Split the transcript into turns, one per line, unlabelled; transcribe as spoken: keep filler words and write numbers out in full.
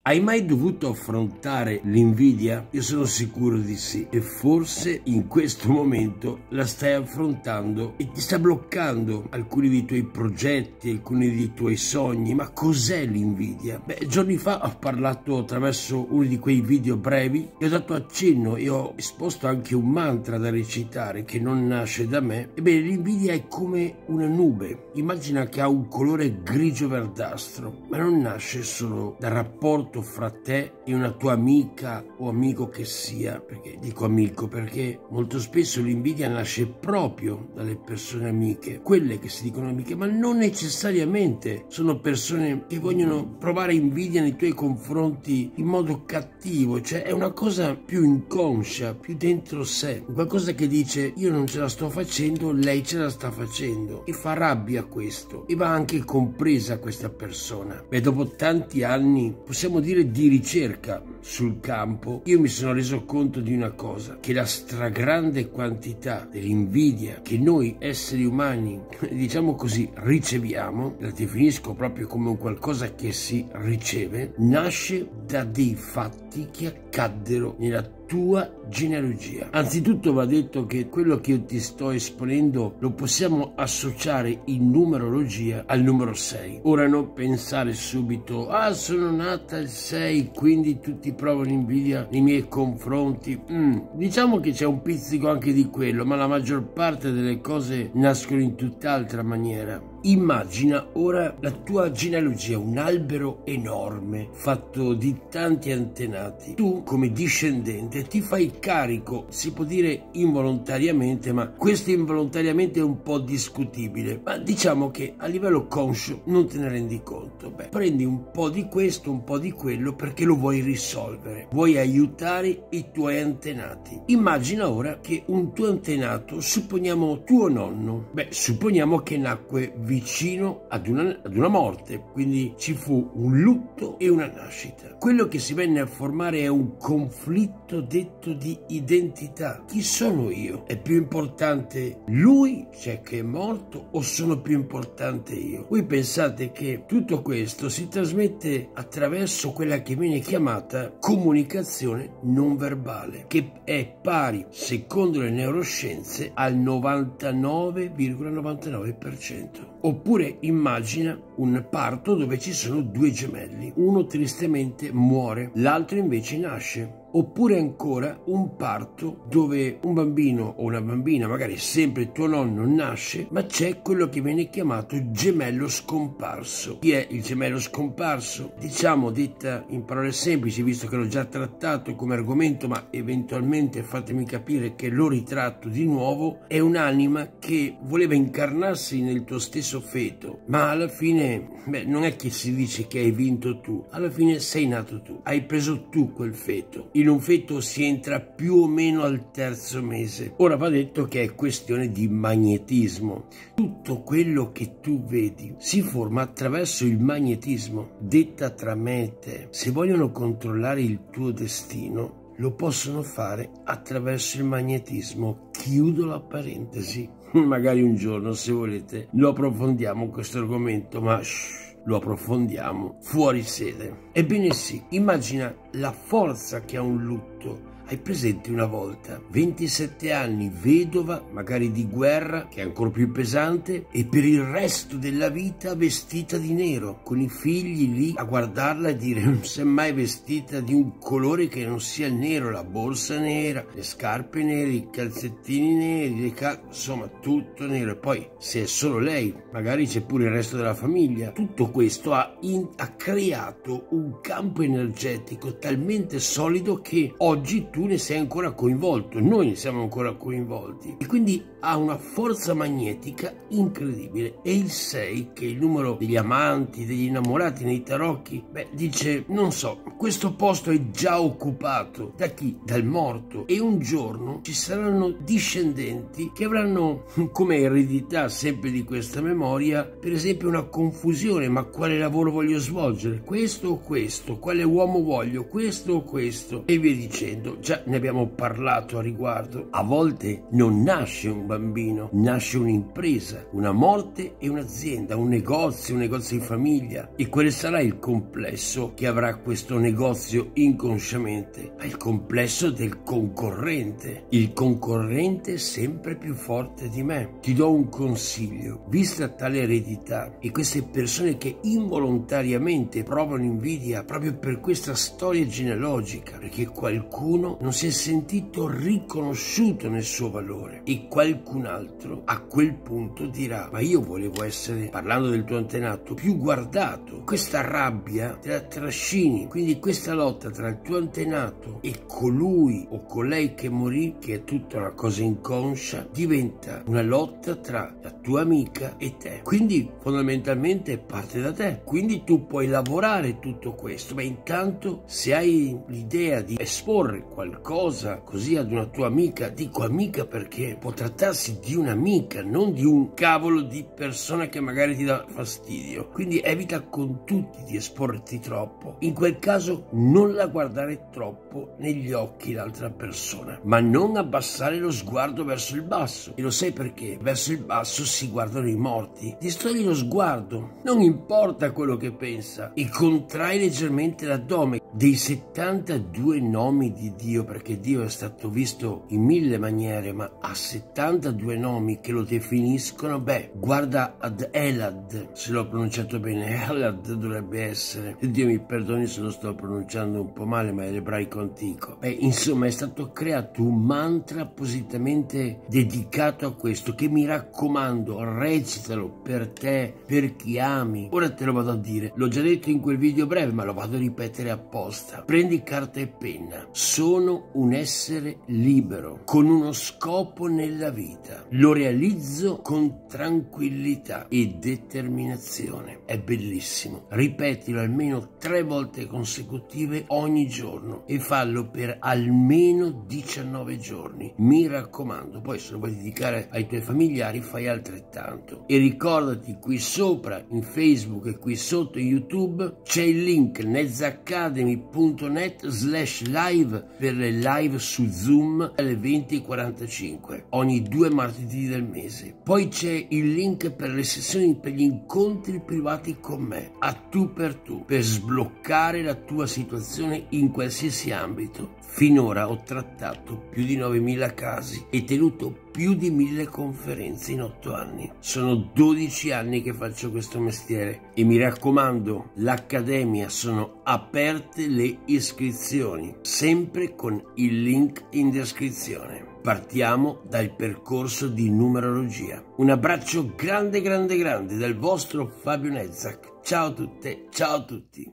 Hai mai dovuto affrontare l'invidia? Io sono sicuro di sì, e forse in questo momento la stai affrontando e ti sta bloccando alcuni dei tuoi progetti, alcuni dei tuoi sogni. Ma cos'è l'invidia? Beh, giorni fa ho parlato attraverso uno di quei video brevi e ho dato accenno e ho esposto anche un mantra da recitare che non nasce da me. Ebbene, l'invidia è come una nube. Immagina che ha un colore grigio verdastro, ma non nasce solo dal rapporto fra te e una tua amica o amico che sia. Perché dico amico? Perché molto spesso l'invidia nasce proprio dalle persone amiche, quelle che si dicono amiche, ma non necessariamente sono persone che vogliono provare invidia nei tuoi confronti in modo cattivo. Cioè è una cosa più inconscia, più dentro sé, qualcosa che dice: io non ce la sto facendo, lei ce la sta facendo, e fa rabbia questo, e va anche compresa questa persona. Beh, dopo tanti anni, possiamo dire di ricerca sul campo, io mi sono reso conto di una cosa: che la stragrande quantità dell'invidia che noi esseri umani, diciamo così, riceviamo, la definisco proprio come un qualcosa che si riceve, nasce da dei fatti che accaddero nella tua genealogia. Anzitutto va detto che quello che io ti sto esponendo lo possiamo associare in numerologia al numero sei. Ora non pensare subito: ah, sono nata il sei, quindi tutti provano invidia nei miei confronti. Mm, diciamo che c'è un pizzico anche di quello, ma la maggior parte delle cose nascono in tutt'altra maniera. Immagina ora la tua genealogia, un albero enorme fatto di tanti antenati. Tu, come discendente, ti fai carico, si può dire involontariamente, ma questo involontariamente è un po' discutibile, ma diciamo che a livello conscio non te ne rendi conto. Beh, prendi un po' di questo, un po' di quello, perché lo vuoi risolvere, vuoi aiutare i tuoi antenati. Immagina ora che un tuo antenato, supponiamo tuo nonno, beh, supponiamo che nacque vicino ad una, ad una morte, quindi ci fu un lutto e una nascita. Quello che si venne a formare è un conflitto detto di identità. Chi sono io? È più importante lui, cioè che è morto, o sono più importante io? Voi pensate che tutto questo si trasmette attraverso quella che viene chiamata comunicazione non verbale, che è pari, secondo le neuroscienze, al novantanove virgola novantanove per cento. Oppure immagina un parto dove ci sono due gemelli, uno tristemente muore, l'altro invece nasce. Oppure ancora un parto dove un bambino o una bambina, magari sempre tuo nonno, nasce, ma c'è quello che viene chiamato gemello scomparso. Chi è il gemello scomparso? Diciamo, detta in parole semplici, visto che l'ho già trattato come argomento, ma eventualmente fatemi capire che lo ritratto di nuovo, è un'anima che voleva incarnarsi nel tuo stesso feto, ma alla fine, beh, non è che si dice che hai vinto tu, alla fine sei nato tu, hai preso tu quel feto. In un feto si entra più o meno al terzo mese. Ora va detto che è questione di magnetismo. Tutto quello che tu vedi si forma attraverso il magnetismo. Detta tra me e te, se vogliono controllare il tuo destino, lo possono fare attraverso il magnetismo. Chiudo la parentesi. Magari un giorno, se volete, lo approfondiamo questo argomento, ma shh, lo approfondiamo fuori sede. Ebbene sì, immagina la forza che ha un lutto. Hai presente una volta, ventisette anni, vedova, magari di guerra, che è ancora più pesante, e per il resto della vita vestita di nero, con i figli lì a guardarla e dire: non si è mai vestita di un colore che non sia il nero, la borsa nera, le scarpe nere, i calzettini neri, le cal- insomma tutto nero. E poi se è solo lei, magari c'è pure il resto della famiglia. Tutto questo ha, in- ha creato un campo energetico talmente solido che oggi tu ne sei ancora coinvolto, noi ne siamo ancora coinvolti, e quindi ha una forza magnetica incredibile. E il sei, che è il numero degli amanti, degli innamorati nei tarocchi, beh, dice: non so, questo posto è già occupato da chi? Dal morto, e un giorno ci saranno discendenti che avranno come eredità sempre di questa memoria, per esempio, una confusione: ma quale lavoro voglio svolgere? Questo o questo? Quale uomo voglio? Questo o questo? E via dicendo. Già ne abbiamo parlato a riguardo. A volte non nasce un bambino, nasce un'impresa, una morte e un'azienda, un negozio, un negozio di famiglia, e quale sarà il complesso che avrà questo negozio negozio inconsciamente, ma il complesso del concorrente. Il concorrente è sempre più forte di me. Ti do un consiglio: vista tale eredità e queste persone che involontariamente provano invidia proprio per questa storia genealogica, perché qualcuno non si è sentito riconosciuto nel suo valore e qualcun altro a quel punto dirà: ma io volevo essere, parlando del tuo antenato, più guardato. Questa rabbia te la trascini, quindi questa lotta tra il tuo antenato e colui o colei che morì, che è tutta una cosa inconscia, diventa una lotta tra la tua amica e te. Quindi fondamentalmente parte da te, quindi tu puoi lavorare tutto questo. Ma intanto, se hai l'idea di esporre qualcosa così ad una tua amica, dico amica perché può trattarsi di un'amica, non di un cavolo di persona che magari ti dà fastidio, quindi evita con tutti di esporti troppo. In quel caso non la guardare troppo negli occhi l'altra persona, ma non abbassare lo sguardo verso il basso. E lo sai perché? Verso il basso si guardano i morti. Distogli lo sguardo, non importa quello che pensa, e contrai leggermente l'addome. Dei settantadue nomi di Dio, perché Dio è stato visto in mille maniere, ma ha settantadue nomi che lo definiscono, beh, guarda ad Elad, se l'ho pronunciato bene, Elad dovrebbe essere, e Dio mi perdoni se lo sto pronunciando un po' male, ma è l'ebraico antico. Beh, insomma, è stato creato un mantra appositamente dedicato a questo, che mi raccomando, recitalo per te, per chi ami. Ora te lo vado a dire, l'ho già detto in quel video breve, ma lo vado a ripetere apposta. Prendi carta e penna. Sono un essere libero, con uno scopo nella vita. Lo realizzo con tranquillità e determinazione. È bellissimo. Ripetilo almeno tre volte consecutive ogni giorno e fallo per almeno diciannove giorni. Mi raccomando, poi se lo vuoi dedicare ai tuoi familiari fai altrettanto. E ricordati, qui sopra in Facebook e qui sotto in YouTube c'è il link nezzacademy punto net slash live per le live su Zoom alle venti e quarantacinque ogni due martedì del mese. Poi c'è il link per le sessioni, per gli incontri privati con me, a tu per tu, per sbloccare la tua situazione in qualsiasi ambito. Finora ho trattato più di novemila casi e tenuto più di mille conferenze in otto anni. Sono dodici anni che faccio questo mestiere e mi raccomando, l'accademia, sono aperte le iscrizioni, sempre con il link in descrizione. Partiamo dal percorso di numerologia. Un abbraccio grande grande grande dal vostro Fabio Nezzak. Ciao a tutte, ciao a tutti.